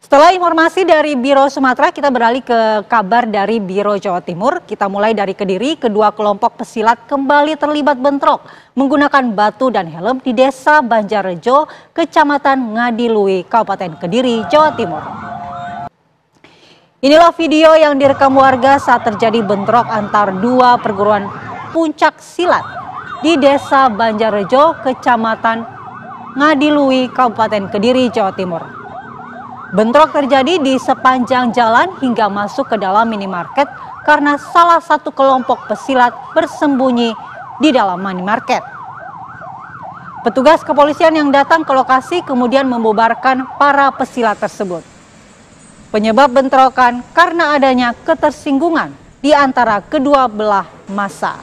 Setelah informasi dari Biro Sumatera, kita beralih ke kabar dari Biro Jawa Timur. Kita mulai dari Kediri, kedua kelompok pesilat kembali terlibat bentrok menggunakan batu dan helm di Desa Banjarrejo, Kecamatan Ngadiluih, Kabupaten Kediri, Jawa Timur. Inilah video yang direkam warga saat terjadi bentrok antar dua perguruan puncak silat di Desa Banjarrejo, Kecamatan Ngadiluih, Kabupaten Kediri, Jawa Timur. Bentrok terjadi di sepanjang jalan hingga masuk ke dalam minimarket karena salah satu kelompok pesilat bersembunyi di dalam minimarket. Petugas kepolisian yang datang ke lokasi kemudian membubarkan para pesilat tersebut. Penyebab bentrokan karena adanya ketersinggungan di antara kedua belah massa.